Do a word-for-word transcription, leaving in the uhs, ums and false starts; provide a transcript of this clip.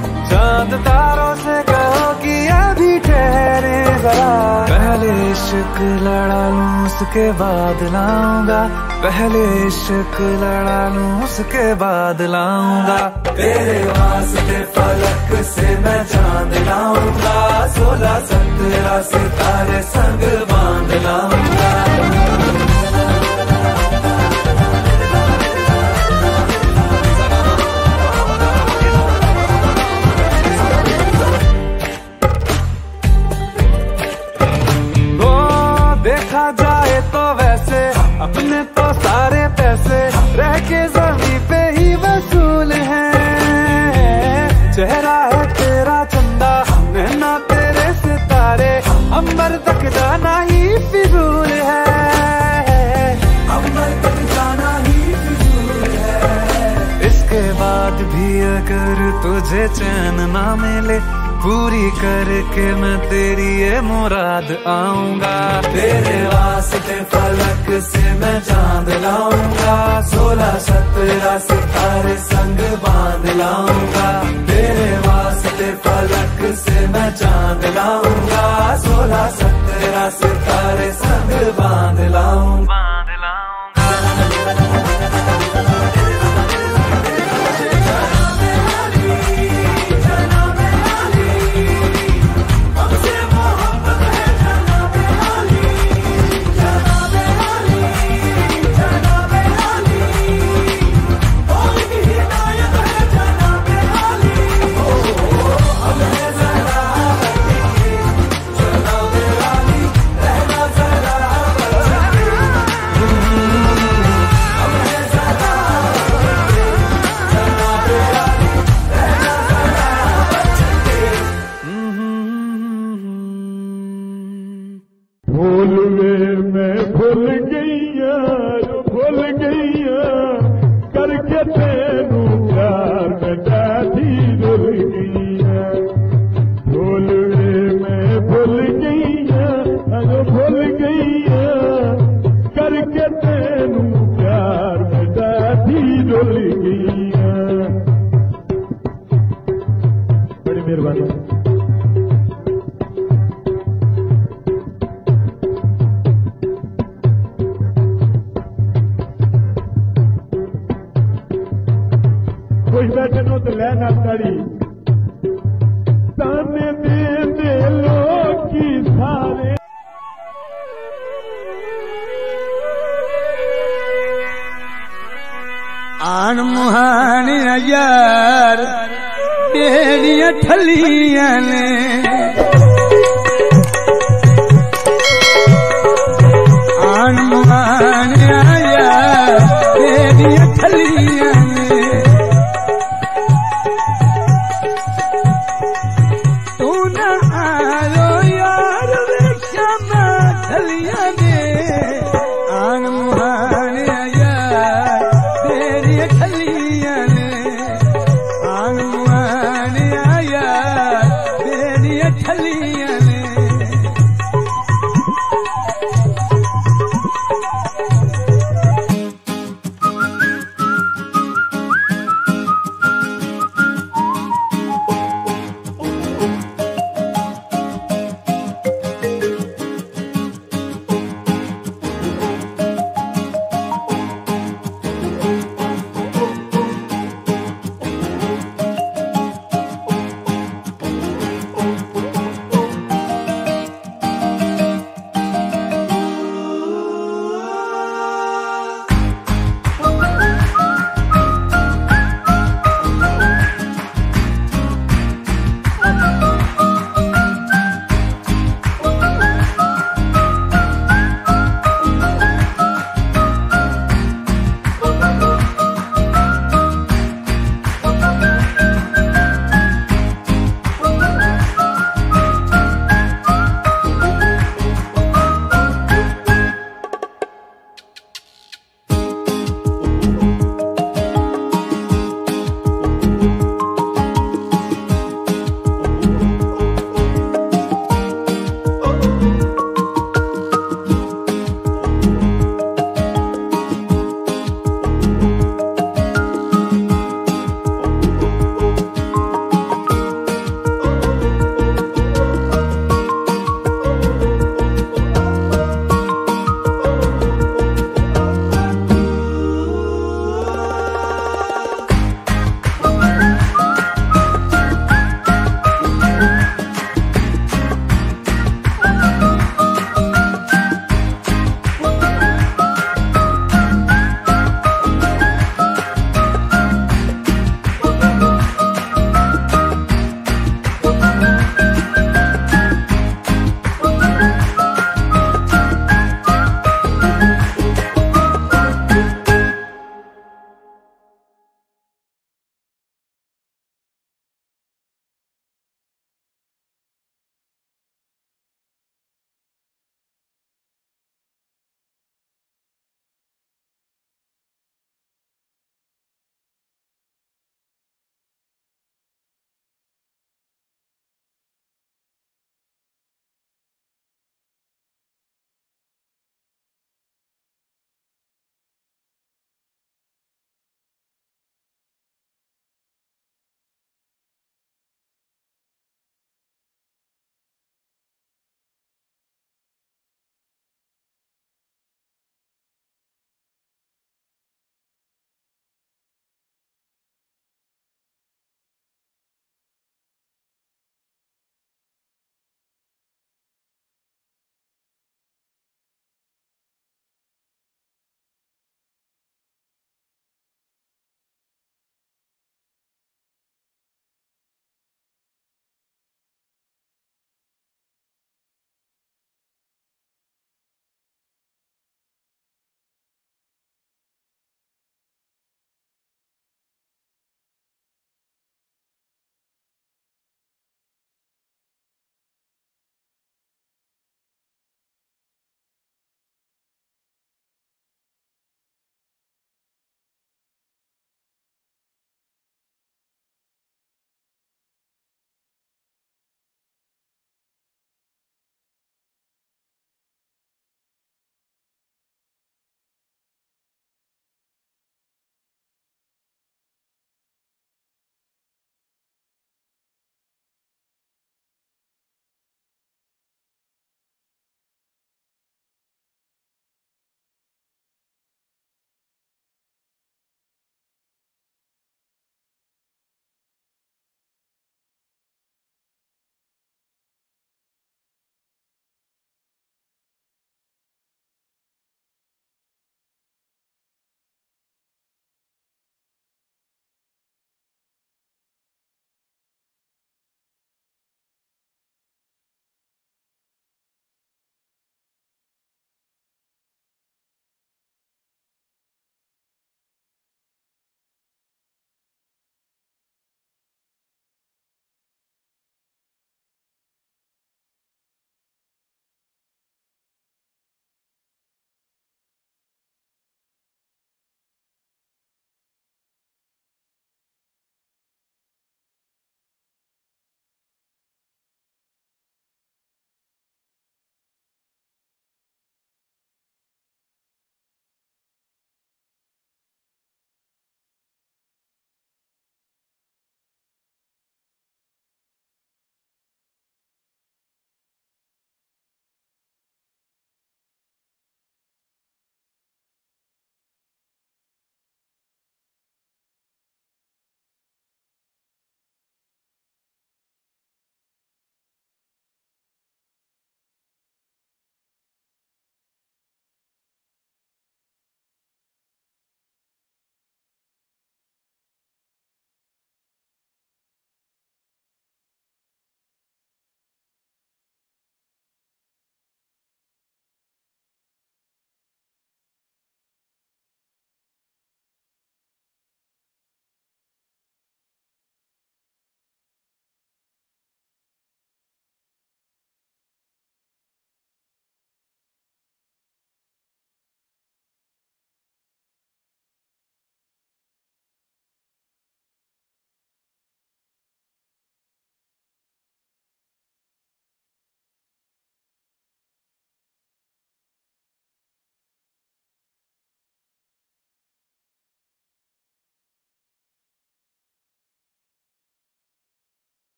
चांद तारों से कहो कि अभी ठहरे जरा, पहले इश्क लड़ा लूं उसके बाद लाऊंगा, पहले इश्क लड़ा लूं उसके बाद लाऊंगा। तेरे वास्ते फलक से मैं चांद लाऊंगा, सोलह सत्रह सितारे संग बांध लाऊंगा। देखा जाए तो वैसे अपने तो सारे पैसे रह के जमीन पे ही वसूल हैं। चेहरा है तेरा चंदा, नैना तेरे सितारे, अंबर तक जाना ही फिजूल है, अंबर तक जाना ही फिजूल है। इसके बाद भी अगर तुझे चैन ना मिले, पूरी करके मैं तेरी ये मुराद आऊंगा। तेरे वास्ते फलक से मैं चांद लाऊंगा, सोलह सत्रह सितारे संग बांध लाऊंगा। तेरे वास्ते फलक से मैं चांद लाऊंगा, सोलह सत्रह सितारे संग बांध लाऊंगा। बड़ी मेहरबानी। खुश बैठे नो तो लैन आड़ी ताने दे दे लोग की सारे आन मुहानिया यार तेरिया ठलियां ने